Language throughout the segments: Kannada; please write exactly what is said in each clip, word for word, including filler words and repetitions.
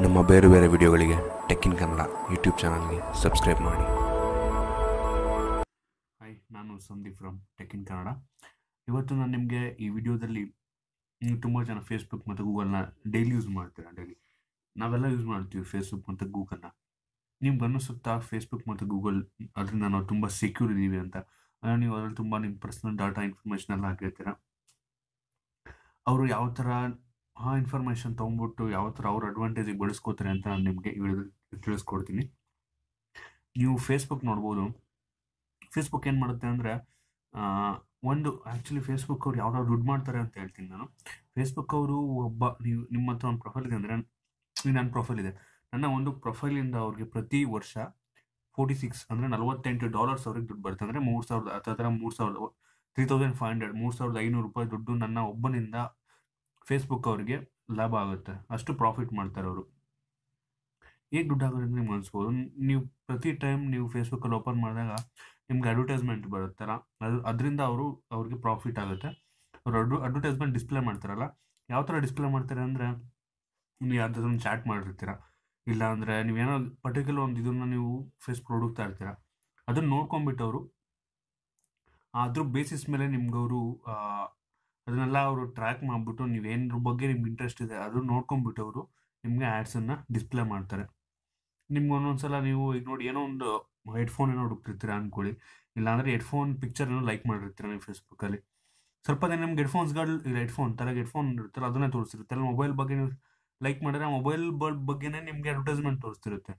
ನಮ್ಮ ಬೇರೆ ಬೇರೆ ವಿಡಿಯೋಗಳಿಗೆ ಟೆಕ್ ಇನ್ ಕನ್ನಡ ಯೂಟ್ಯೂಬ್ ಚಾನಲ್ಗೆ ಸಬ್ಸ್ಕ್ರೈಬ್ ಮಾಡಿ. ಹಾಯ್, ನಾನು Sandeep from tech in Kannada. ಇವತ್ತು ನಾನು ನಿಮಗೆ ಈ ವಿಡಿಯೋದಲ್ಲಿ ನೀವು ತುಂಬ ಜನ ಫೇಸ್ಬುಕ್ ಮತ್ತು ಗೂಗಲ್ನ ಡೈಲಿ ಯೂಸ್ ಮಾಡ್ತೀರಾ. ಡೈಲಿ ನಾವೆಲ್ಲ ಯೂಸ್ ಮಾಡ್ತೀವಿ ಫೇಸ್ಬುಕ್ ಮತ್ತು ಗೂಗಲ್ನ. ನಿಮ್ಗೆ ಅನ್ನಿಸುತ್ತಾ ಫೇಸ್ಬುಕ್ ಮತ್ತು ಗೂಗಲ್ ಅದರಿಂದ ನಾವು ತುಂಬ ಸೆಕ್ಯೂರ್ ಇದ್ದೀವಿ ಅಂತ? ಅಂದರೆ ನೀವು ಅದರಲ್ಲಿ ತುಂಬ ನಿಮ್ಮ ಪರ್ಸನಲ್ ಡಾಟಾ ಇನ್ಫಾರ್ಮೇಷನ್ ಎಲ್ಲ ಹಾಕಿರ್ತೀರ. ಅವರು ಯಾವ ಥರ ಆ ಇನ್ಫಾರ್ಮೇಷನ್ ತೊಗೊಂಡ್ಬಿಟ್ಟು ಯಾವ ಥರ ಅವ್ರ ಅಡ್ವಾಂಟೇಜಿಗೆ ಬಳಸ್ಕೋತಾರೆ ಅಂತ ನಾನು ನಿಮಗೆ ಈ ವಿಡಿಯೋದಲ್ಲಿ ತಿಳಿಸ್ಕೊಡ್ತೀನಿ. ನೀವು ಫೇಸ್ಬುಕ್ ನೋಡ್ಬೋದು. ಫೇಸ್ಬುಕ್ ಏನು ಮಾಡುತ್ತೆ ಅಂದರೆ, ಒಂದು ಆ್ಯಕ್ಚುಲಿ ಫೇಸ್ಬುಕ್ ಅವ್ರು ಯಾವ್ದಾದ್ರು ದುಡ್ಡು ಮಾಡ್ತಾರೆ ಅಂತ ಹೇಳ್ತೀನಿ ನಾನು. ಫೇಸ್ಬುಕ್ ಅವರು ಒಬ್ಬ ನೀವು ನಿಮ್ಮ ಹತ್ರ ಒಂದು ಪ್ರೊಫೈಲ್ ಇದೆ ಅಂದರೆ, ನನ್ನ ಪ್ರೊಫೈಲ್ ಇದೆ, ನನ್ನ ಒಂದು ಪ್ರೊಫೈಲಿಂದ ಅವ್ರಿಗೆ ಪ್ರತಿ ವರ್ಷ ಫೋರ್ಟಿ ಸಿಕ್ಸ್ ಅಂದರೆ ನಲವತ್ತೆಂಟು ಡಾಲರ್ಸ್ ಅವ್ರಿಗೆ ದುಡ್ಡು ಬರುತ್ತೆ. ಅಂದರೆ ಮೂರು ಸಾವಿರದ ಹತ್ತಿರ ಮೂರು ಸಾವಿರದ ತ್ರೀ ತೌಸಂಡ್ ಫೈವ್ ಹಂಡ್ರೆಡ್ ಮೂರು ಸಾವಿರದ ಐನೂರು ರೂಪಾಯಿ ದುಡ್ಡು ನನ್ನ ಒಬ್ಬನಿಂದ ಫೇಸ್ಬುಕ್ ಅವರಿಗೆ ಲಾಭ ಆಗುತ್ತೆ. ಅಷ್ಟು ಪ್ರಾಫಿಟ್ ಮಾಡ್ತಾರೆ ಅವರು. ಹೇಗೆ ದುಡ್ಡು ಆಗೋದು ಅಂತ ನಿಮ್ಗೆ ಅನಿಸ್ಬೋದು. ನೀವು ಪ್ರತಿ ಟೈಮ್ ನೀವು ಫೇಸ್ಬುಕ್ಕಲ್ಲಿ ಓಪನ್ ಮಾಡಿದಾಗ ನಿಮ್ಗೆ ಅಡ್ವರ್ಟೈಸ್ಮೆಂಟ್ ಬರುತ್ತಲ್ಲ, ಅದು ಅದರಿಂದ ಅವರು ಅವ್ರಿಗೆ ಪ್ರಾಫಿಟ್ ಆಗುತ್ತೆ. ಅವರು ಅಡ್ವ ಅಡ್ವರ್ಟೈಸ್ಮೆಂಟ್ ಡಿಸ್ಪ್ಲೇ ಮಾಡ್ತಾರಲ್ಲ, ಯಾವ ಥರ ಡಿಸ್ಪ್ಲೇ ಮಾಡ್ತಾರೆ ಅಂದರೆ, ನೀವು ಯಾವ್ದಾದ್ರು ಚಾಟ್ ಮಾಡಿರ್ತೀರ, ಇಲ್ಲ ಅಂದರೆ ನೀವೇನೋ ಪರ್ಟಿಕ್ಯುಲರ್ ಒಂದು ಇದನ್ನು ನೀವು ಫೇಸ್ಬುಕ್ ಹುಡುಕ್ತಾ ಇರ್ತೀರ, ಅದನ್ನು ನೋಡ್ಕೊಂಬಿಟ್ಟು ಅವರು ಅದ್ರ ಬೇಸಿಸ್ ಮೇಲೆ ನಿಮ್ಗೆ ಅವರು ಅದನ್ನೆಲ್ಲ ಅವರು ಟ್ರ್ಯಾಕ್ ಮಾಡಿಬಿಟ್ಟು ನೀವೇನರ ಬಗ್ಗೆ ನಿಮ್ಗೆ ಇಂಟ್ರೆಸ್ಟ್ ಇದೆ ಅದನ್ನು ನೋಡ್ಕೊಂಬಿಟ್ಟು ಅವರು ನಿಮಗೆ ಆ್ಯಡ್ಸನ್ನು ಡಿಸ್ಪ್ಲೇ ಮಾಡ್ತಾರೆ. ನಿಮ್ಗೆ ಒಂದೊಂದ್ಸಲ ನೀವು ಈಗ ನೋಡಿ ಏನೋ ಒಂದು ಹೆಡ್ಫೋನ್ ಏನೋ ಹುಡುಕ್ತಿರ್ತೀರ ಅಂದ್ಕೊಳ್ಳಿ, ಇಲ್ಲಾಂದರೆ ಹೆಡ್ಫೋನ್ ಪಿಕ್ಚರ್ ಏನೋ ಲೈಕ್ ಮಾಡಿರ್ತೀರ ನೀವು ಫೇಸ್ಬುಕ್ಕಲ್ಲಿ. ಸ್ವಲ್ಪ ದಿನ ನಿಮ್ಗೆ ಹೆಡ್ಫೋನ್ಸ್ಗಳು ಇಲ್ಲ, ಹೆಡ್ಫೋನ್ ತಲೆಗೆ ಹೆಡ್ಫೋನ್ ಇರುತ್ತಲ್ಲ ಅದನ್ನೇ ತೋರಿಸ್ತಿರುತ್ತೆ. ಅಲ್ಲ ಮೊಬೈಲ್ ಬಗ್ಗೆ ನೀವು ಲೈಕ್ ಮಾಡಿದ್ರೆ ಮೊಬೈಲ್ ಬಗ್ಗೆನೇ ನಿಮಗೆ ಅಡ್ವರ್ಟೈಸ್ಮೆಂಟ್ ತೋರಿಸ್ತಿರುತ್ತೆ.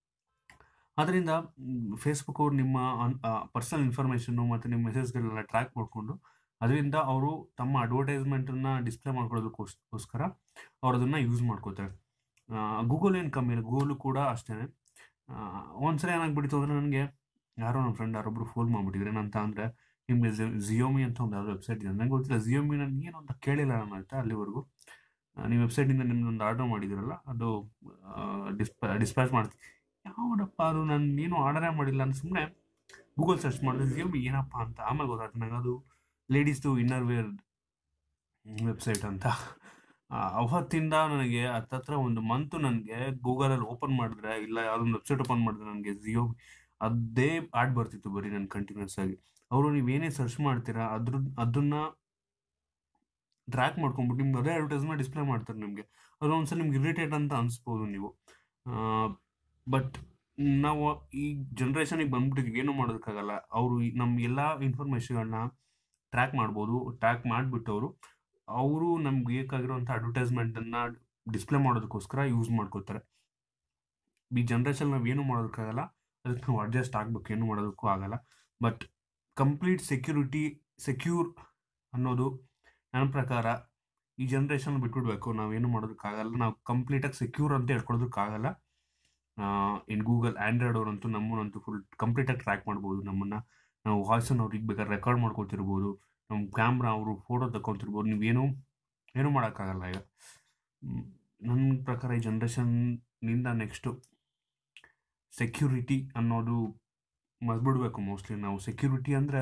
ಅದರಿಂದ ಫೇಸ್ಬುಕ್ ಅವರು ನಿಮ್ಮ ಪರ್ಸನಲ್ ಇನ್ಫಾರ್ಮೇಷನ್ನು ಮತ್ತು ನಿಮ್ಮ ಮೆಸೇಜ್ಗಳನ್ನೆಲ್ಲ ಟ್ರ್ಯಾಕ್ ಮಾಡಿಕೊಂಡು ಅದರಿಂದ ಅವರು ತಮ್ಮ ಅಡ್ವರ್ಟೈಸ್ಮೆಂಟನ್ನು ಡಿಸ್ಪ್ಲೇ ಮಾಡ್ಕೊಳ್ಳೋದಕ್ಕೋಸ್ಕರ ಅವ್ರು ಅದನ್ನು ಯೂಸ್ ಮಾಡ್ಕೋತಾರೆ. ಗೂಗಲ್ ಏನು ಕಮ್ಮಿ ಇಲ್ಲ, ಗೂಗಲು ಕೂಡ ಅಷ್ಟೇ. ಒಂದ್ಸಲ ಏನಾಗ್ಬಿಟ್ಟಿತ್ತು ಅಂದರೆ, ನನಗೆ ಯಾರೋ ನನ್ನ ಫ್ರೆಂಡ್ ಯಾರೊಬ್ಬರು ಫೋನ್ ಮಾಡಿಬಿಟ್ಟಿದ್ರೆ ಏನಂತ ಅಂದರೆ, ನಿಮಗೆ ಜಿಯೋಮಿ ಅಂತ ಒಂದು ಯಾವ್ದೋ ವೆಬ್ಸೈಟ್ ಇದೆ, ನನಗೆ ಗೊತ್ತಿಲ್ಲ ಜಿಯೋಮಿ ನನಗೆ ಏನು ಅಂತ ಕೇಳಿಲ್ಲ ನಾನು ಆಯಿತಾ ಅಲ್ಲಿವರೆಗೂ. ನೀವು ವೆಬ್ಸೈಟಿಂದ ನಿಮ್ಮದೊಂದು ಆರ್ಡರ್ ಮಾಡಿದಿರಲ್ಲ, ಅದು ಡಿಸ್ಪ ಡಿಸ್ಪ್ಯಾಚ್ ಮಾಡ್ತೀನಿ. ಯಾವಡಪ್ಪ ಅದು, ನಾನು ಏನು ಆರ್ಡರೇ ಮಾಡಿಲ್ಲ ಅಂತ ಸುಮ್ಮನೆ ಗೂಗಲ್ ಸರ್ಚ್ ಮಾಡಿದೆ ಜಿಯೋಮಿ ಏನಪ್ಪ ಅಂತ. ಆಮೇಲೆ ಗೊತ್ತಾಯ್ತು ನನಗೆ ಅದು ಲೇಡೀಸ್ದು ಇನ್ನರ್ ವೇರ್ ವೆಬ್ಸೈಟ್ ಅಂತ. ಅವತ್ತಿಂದ ನನಗೆ ಹತ್ತತ್ರ ಒಂದು ಮಂತು ನನಗೆ ಗೂಗಲಲ್ಲಿ ಓಪನ್ ಮಾಡಿದ್ರೆ ಇಲ್ಲ ಯಾವುದೊಂದು ವೆಬ್ಸೈಟ್ ಓಪನ್ ಮಾಡಿದ್ರೆ ನನಗೆ ಜಿಯೋ ಅದೇ ಆಡ್ ಬರ್ತಿತ್ತು ಬರೀ ನಾನು ಕಂಟಿನ್ಯೂಸ್ ಆಗಿ. ಅವರು ನೀವೇನೇ ಸರ್ಚ್ ಮಾಡ್ತೀರಾ ಅದ್ರ ಅದನ್ನು ಟ್ರ್ಯಾಕ್ ಮಾಡ್ಕೊಂಬಿಟ್ಟು ನಿಮ್ಗೆ ಅದೇ ಅಡ್ವರ್ಟೈಸ್ಮೆಂಟ್ ಡಿಸ್ಪ್ಲೇ ಮಾಡ್ತಾರೆ ನಿಮಗೆ. ಅದು ಒಂದ್ಸಲ ನಿಮ್ಗೆ ಇರಿಟೇಟ್ ಅಂತ ಅನಿಸ್ಬೋದು ನೀವು. ಬಟ್ ನಾವು ಈ ಜನ್ರೇಷನಿಗೆ ಬಂದ್ಬಿಟ್ಟಿದ್ದೀವಿ, ಏನೂ ಮಾಡೋದಕ್ಕಾಗಲ್ಲ. ಅವರು ನಮ್ಮ ಎಲ್ಲ ಇನ್ಫಾರ್ಮೇಷನ್ಗಳನ್ನ ಟ್ರ್ಯಾಕ್ ಮಾಡ್ಬೋದು. ಟ್ರ್ಯಾಕ್ ಮಾಡಿಬಿಟ್ಟು ಅವರು ಅವರು ನಮ್ಗೆ ಬೇಕಾಗಿರೋಂಥ ಅಡ್ವರ್ಟೈಸ್ಮೆಂಟನ್ನು ಡಿಸ್ಪ್ಲೇ ಮಾಡೋದಕ್ಕೋಸ್ಕರ ಯೂಸ್ ಮಾಡ್ಕೋತಾರೆ. ಈ ಜನ್ರೇಷನ್ ನಾವು ಏನೂ ಮಾಡೋದಕ್ಕಾಗಲ್ಲ, ಅದಕ್ಕೆ ನಾವು ಅಡ್ಜಸ್ಟ್ ಆಗಬೇಕು, ಏನೂ ಮಾಡೋದಕ್ಕೂ ಆಗಲ್ಲ. ಬಟ್ ಕಂಪ್ಲೀಟ್ ಸೆಕ್ಯೂರಿಟಿ ಸೆಕ್ಯೂರ್ ಅನ್ನೋದು ನನ್ನ ಪ್ರಕಾರ ಈ ಜನ್ರೇಷನ್ ಬಿಟ್ಬಿಡ್ಬೇಕು. ನಾವೇನು ಮಾಡೋದಕ್ಕಾಗಲ್ಲ, ನಾವು ಕಂಪ್ಲೀಟಾಗಿ ಸೆಕ್ಯೂರ್ ಅಂತ ಹೇಳ್ಕೊಳೋದಕ್ಕಾಗಲ್ಲ. ಇನ್ ಗೂಗಲ್ ಆ್ಯಂಡ್ರಾಯ್ಡ್ ಅವರಂತೂ ನಮ್ಮನ್ನಂತೂ ಫುಲ್ ಕಂಪ್ಲೀಟಾಗಿ ಟ್ರ್ಯಾಕ್ ಮಾಡ್ಬೋದು. ನಮ್ಮನ್ನು ನಾವು ವಾಯ್ಸನ್ನು ಅವ್ರಿಗೆ ಬೇಕಾದ್ರೆ ರೆಕಾರ್ಡ್ ಮಾಡ್ಕೊತಿರ್ಬೋದು, ನಮ್ಮ ಕ್ಯಾಮ್ರಾ ಅವರು ಫೋಟೋ ತಗೊತಿರ್ಬೋದು. ನೀವೇನು ಏನೂ ಮಾಡೋಕ್ಕಾಗಲ್ಲ. ಈಗ ನನ್ನ ಪ್ರಕಾರ ಈ ಜನ್ರೇಷನ್ನಿಂದ ನೆಕ್ಸ್ಟು ಸೆಕ್ಯೂರಿಟಿ ಅನ್ನೋದು ಮರ್ಬಿಡ್ಬೇಕು. ಮೋಸ್ಟ್ಲಿ ನಾವು ಸೆಕ್ಯೂರಿಟಿ ಅಂದರೆ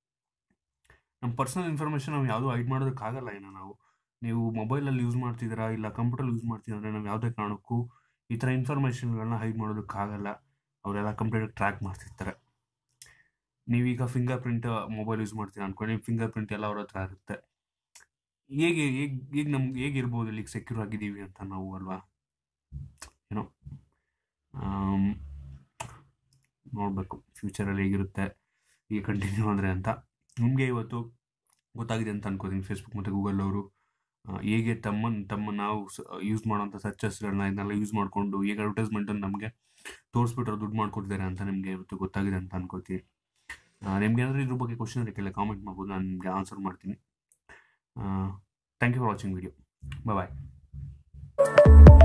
ನಮ್ಮ ಪರ್ಸನಲ್ ಇನ್ಫಾರ್ಮೇಷನ್ ನಾವು ಯಾವುದೂ ಹೈಡ್ ಮಾಡೋದಕ್ಕಾಗಲ್ಲ. ಇನ್ನು ನಾವು ನೀವು ಮೊಬೈಲಲ್ಲಿ ಯೂಸ್ ಮಾಡ್ತಿದ್ದೀರಾ ಇಲ್ಲ ಕಂಪ್ಯೂಟರ್ ಯೂಸ್ ಮಾಡ್ತಿದ್ದೀರ ಅಂದರೆ ನಾವು ಯಾವುದೇ ಕಾರಣಕ್ಕೂ ಈ ಥರ ಇನ್ಫಾರ್ಮೇಷನ್ಗಳನ್ನ ಹೈಡ್ ಮಾಡೋದಕ್ಕಾಗಲ್ಲ. ಅವರೆಲ್ಲ ಕಂಪ್ಲೀಟಾಗಿ ಟ್ರ್ಯಾಕ್ ಮಾಡ್ತಿರ್ತಾರೆ. ನೀವೀಗ ಫಿಂಗರ್ ಪ್ರಿಂಟ್ ಮೊಬೈಲ್ ಯೂಸ್ ಮಾಡ್ತೀರಾ ಅಂದ್ಕೊಂಡು ನಿಮ್ಮ ಫಿಂಗರ್ ಪ್ರಿಂಟ್ ಎಲ್ಲ ಅವ್ರ ಹತ್ರ ಇರುತ್ತೆ. ಹೇಗೆ ಹೇಗೆ ಈಗ ನಮ್ಗೆ ಹೇಗಿರ್ಬೋದು ಇಲ್ಲಿಗೆ ಸೆಕ್ಯೂರ್ ಆಗಿದ್ದೀವಿ ಅಂತ ನಾವು ಅಲ್ವಾ ಏನೋ ನೋಡಬೇಕು ಫ್ಯೂಚರಲ್ಲಿ ಹೇಗಿರುತ್ತೆ ಈಗ ಕಂಟಿನ್ಯೂ ಅಂದರೆ ಅಂತ. ನಿಮಗೆ ಇವತ್ತು ಗೊತ್ತಾಗಿದೆ ಅಂತ ಅನ್ಕೋತೀನಿ. ಫೇಸ್ಬುಕ್ ಮತ್ತು ಗೂಗಲ್ ಅವರು ಹೇಗೆ ತಮ್ಮನ್ನು ತಮ್ಮ ನಾವು ಯೂಸ್ ಮಾಡೋಂಥ ಸರ್ಚಸ್ಗಳನ್ನ ಇದನ್ನೆಲ್ಲ ಯೂಸ್ ಮಾಡಿಕೊಂಡು ಹೇಗೆ ಅಡ್ವರ್ಟೈಸ್ಮೆಂಟನ್ನು ನಮಗೆ ತೋರಿಸ್ಬಿಟ್ಟು ದುಡ್ಡು ಮಾಡ್ಕೊಡ್ತಾರೆ ಅಂತ ನಿಮಗೆ ಇವತ್ತು ಗೊತ್ತಾಗಿದೆ ಅಂತ ಅನ್ಕೋತೀನಿ. ನಿಮ್ಗೆ ಏನಾದರೂ ಇದ್ರ ಬಗ್ಗೆ ಕ್ವಶನ್ ಇರಕ್ಕಿಲ್ಲ ಕಾಮೆಂಟ್ ಮಾಡ್ಬೋದು, ನಾನು ನಿಮಗೆ ಆನ್ಸರ್ ಮಾಡ್ತೀನಿ. Thank you for watching video. Bye bye.